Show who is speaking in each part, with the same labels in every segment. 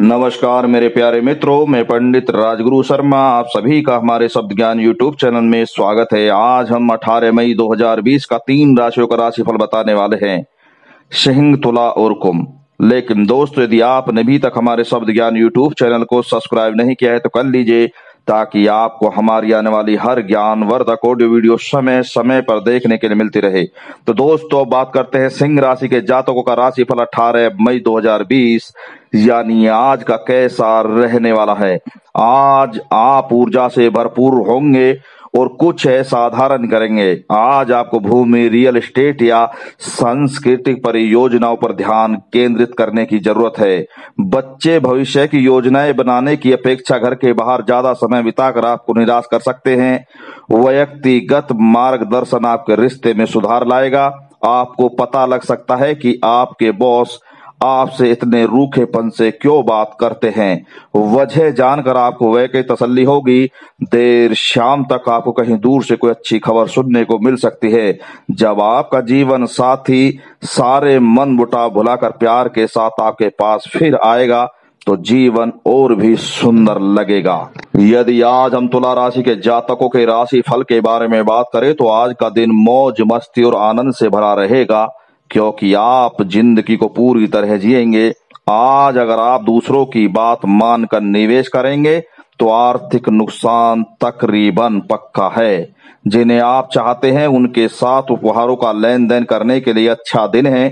Speaker 1: नमस्कार मेरे प्यारे मित्रों, मैं पंडित राजगुरु शर्मा आप सभी का हमारे शब्द ज्ञान यूट्यूब चैनल में स्वागत है। आज हम 18 मई 2020 का 3 राशियों का राशिफल बताने वाले हैं, सिंह, तुला और कुंभ। लेकिन दोस्तों, यदि आपने अभी तक हमारे शब्द ज्ञान यूट्यूब चैनल को सब्सक्राइब नहीं किया है तो कर लीजिए, ताकि आपको हमारी आने वाली हर ज्ञानवर्धक ऑडियो वीडियो समय समय पर देखने के लिए मिलती रहे। तो दोस्तों, बात करते हैं सिंह राशि के जातकों का राशिफल 18 मई 2020 यानी आज का कैसा रहने वाला है। आज आप ऊर्जा से भरपूर होंगे और कुछ असाधारण करेंगे। आज आपको भूमि, रियल एस्टेट या सांस्कृतिक परियोजनाओं पर ध्यान केंद्रित करने की जरूरत है। बच्चे भविष्य की योजनाएं बनाने की अपेक्षा घर के बाहर ज्यादा समय बिताकर आपको निराश कर सकते हैं। व्यक्तिगत मार्गदर्शन आपके रिश्ते में सुधार लाएगा। आपको पता लग सकता है कि आपके बॉस आपसे इतने रूखेपन से क्यों बात करते हैं। वजह जानकर आपको वह की तसल्ली होगी। देर शाम तक आपको कहीं दूर से कोई अच्छी खबर सुनने को मिल सकती है। जब आपका जीवन साथी सारे मन मुटाव भुलाकर प्यार के साथ आपके पास फिर आएगा तो जीवन और भी सुंदर लगेगा। यदि आज हम तुला राशि के जातकों के राशि फल के बारे में बात करें तो आज का दिन मौज मस्ती और आनंद से भरा रहेगा, क्योंकि आप जिंदगी को पूरी तरह जिएंगे। आज अगर आप दूसरों की बात मानकर निवेश करेंगे तो आर्थिक नुकसान तकरीबन पक्का है। जिन्हें आप चाहते हैं उनके साथ उपहारों का लेन देन करने के लिए अच्छा दिन है।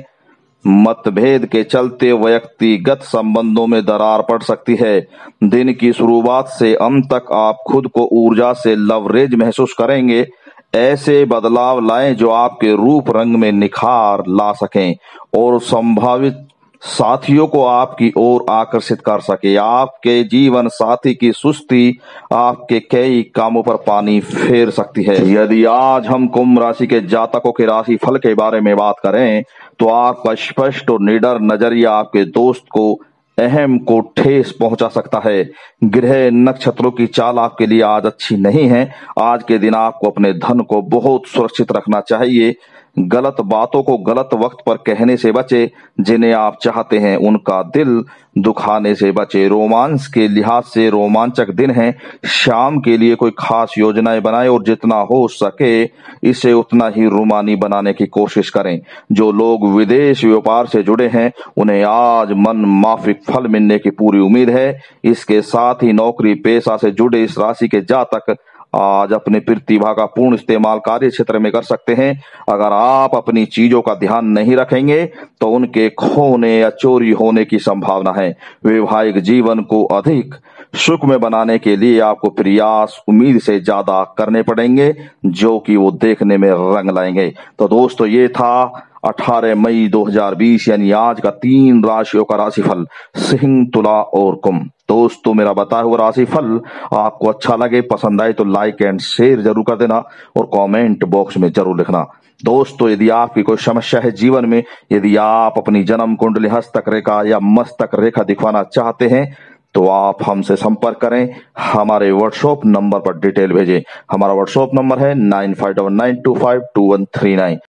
Speaker 1: मतभेद के चलते व्यक्तिगत संबंधों में दरार पड़ सकती है। दिन की शुरुआत से अंत तक आप खुद को ऊर्जा से लवरेज महसूस करेंगे। ऐसे बदलाव लाएं जो आपके रूप रंग में निखार ला सकें और संभावित साथियों को आपकी ओर आकर्षित कर सके। आपके जीवन साथी की सुस्ती आपके कई कामों पर पानी फेर सकती है। यदि आज हम कुंभ राशि के जातकों के राशि फल के बारे में बात करें तो आपका स्पष्ट और निडर नजरिया आपके दोस्त को अहम को ठेस पहुंचा सकता है। ग्रह नक्षत्रों की चाल आपके लिए आज अच्छी नहीं है। आज के दिन आपको अपने धन को बहुत सुरक्षित रखना चाहिए। गलत बातों को गलत वक्त पर कहने से बचे। जिन्हें आप चाहते हैं उनका दिल दुखाने से बचे। रोमांस के लिहाज से रोमांचक दिन है। शाम के लिए कोई खास योजनाएं बनाएं और जितना हो सके इसे उतना ही रोमानी बनाने की कोशिश करें। जो लोग विदेश व्यापार से जुड़े हैं उन्हें आज मन माफिक फल मिलने की पूरी उम्मीद है। इसके साथ ही नौकरी पेशा से जुड़े इस राशि के जातक आज अपने प्रतिभा का पूर्ण इस्तेमाल कार्य क्षेत्र में कर सकते हैं। अगर आप अपनी चीजों का ध्यान नहीं रखेंगे तो उनके खोने या चोरी होने की संभावना है। वैवाहिक जीवन को अधिक सुखमय बनाने के लिए आपको प्रयास उम्मीद से ज्यादा करने पड़ेंगे, जो कि वो देखने में रंग लाएंगे। तो दोस्तों, ये था 18 मई 2020 यानी आज का 3 राशियों का राशिफल, सिंह, तुला और कुंभ। दोस्तों, मेरा बताया हुआ राशिफल आपको अच्छा लगे, पसंद आए तो लाइक एंड शेयर जरूर कर देना और कमेंट बॉक्स में जरूर लिखना। दोस्तों, यदि आपकी कोई समस्या है जीवन में, यदि आप अपनी जन्म कुंडली, हस्तक रेखा या मस्तक रेखा दिखवाना चाहते हैं तो आप हमसे संपर्क करें। हमारे व्हाट्सएप नंबर पर डिटेल भेजें। हमारा व्हाट्सएप नंबर है 9599252139।